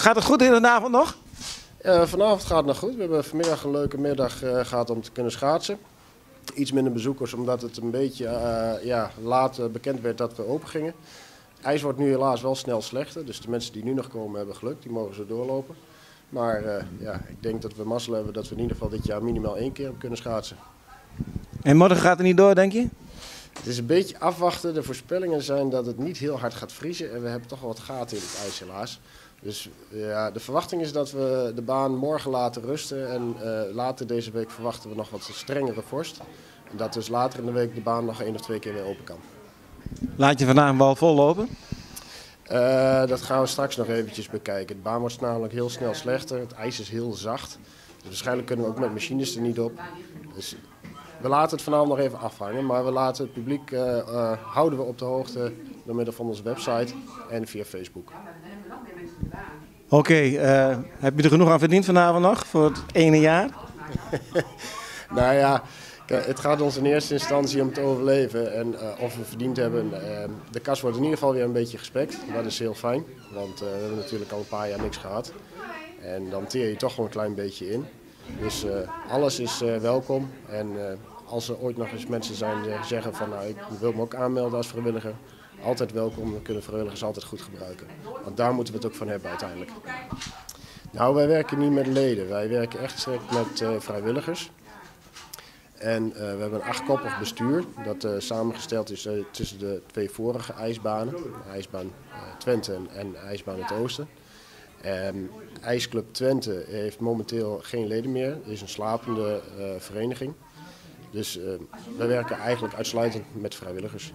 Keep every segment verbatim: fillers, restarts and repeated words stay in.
gaat het goed in de avond nog? Uh, vanavond gaat het nog goed. We hebben vanmiddag een leuke middag uh, gehad om te kunnen schaatsen. Iets minder bezoekers omdat het een beetje uh, ja, laat uh, bekend werd dat we open gingen. IJs wordt nu helaas wel snel slechter, dus de mensen die nu nog komen hebben geluk, die mogen zo doorlopen. Maar uh, ja, ik denk dat we mazzel hebben dat we in ieder geval dit jaar minimaal één keer kunnen schaatsen. En morgen gaat het niet door, denk je? Het is een beetje afwachten. De voorspellingen zijn dat het niet heel hard gaat vriezen en we hebben toch wel wat gaten in het ijs helaas. Dus ja, de verwachting is dat we de baan morgen laten rusten en uh, later deze week verwachten we nog wat strengere vorst. En dat dus later in de week de baan nog één of twee keer weer open kan. Laat je vandaag een bal vol lopen? Uh, dat gaan we straks nog eventjes bekijken. De baan wordt namelijk heel snel slechter, het ijs is heel zacht. Dus waarschijnlijk kunnen we ook met machines er niet op. Dus we laten het vanavond nog even afhangen, maar we laten het publiek uh, uh, houden we op de hoogte door middel van onze website en via Facebook. Oké, okay, uh, heb je er genoeg aan verdiend vanavond nog voor het ene jaar? Nou ja, het gaat ons in eerste instantie om het overleven en uh, of we verdiend hebben. Uh, de kas wordt in ieder geval weer een beetje gespekt, dat is heel fijn, want uh, we hebben natuurlijk al een paar jaar niks gehad. En dan teer je toch gewoon een klein beetje in. Dus uh, alles is uh, welkom en uh, als er ooit nog eens mensen zijn die zeggen van nou ik wil me ook aanmelden als vrijwilliger, altijd welkom, we kunnen vrijwilligers altijd goed gebruiken. Want daar moeten we het ook van hebben uiteindelijk. Nou, wij werken niet met leden, wij werken echt strikt met uh, vrijwilligers. En uh, we hebben een achtkoppig bestuur dat uh, samengesteld is uh, tussen de twee vorige ijsbanen, ijsbaan uh, Twente en, en ijsbaan het Oosten. Um, IJsclub Twente heeft momenteel geen leden meer, het is een slapende uh, vereniging. Dus uh, wij werken eigenlijk uitsluitend met vrijwilligers.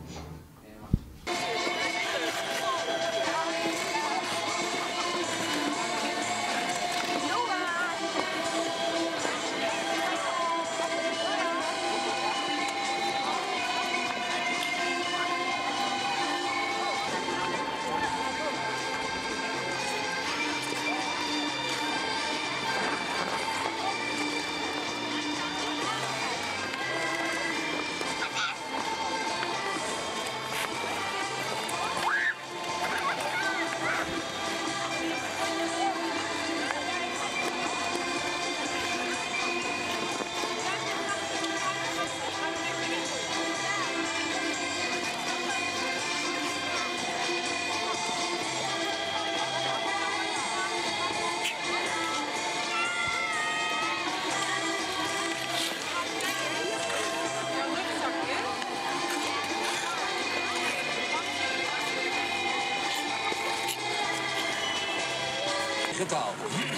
Digitaal.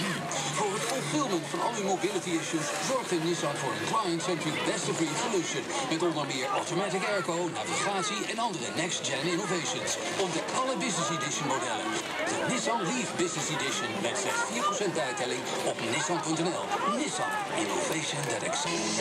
Voor het fulfillment van al uw mobility issues zorgt in Nissan voor een client-centric best-of-breed solution. Met onder meer automatic airco, navigatie en andere next-gen innovations. Ontdek alle Business Edition modellen. De Nissan Leaf Business Edition met slechts vier procent bijtelling op nissan punt n l. Nissan. Innovation that excites.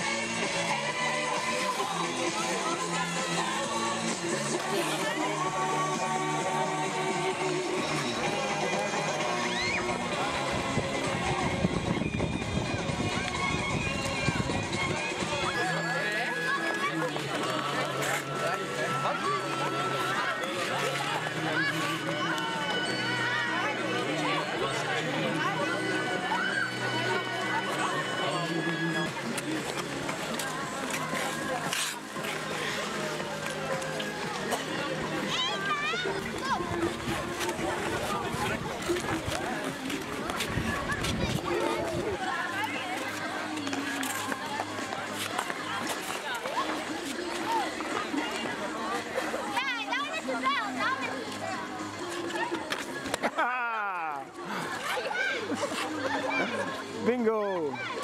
Bingo!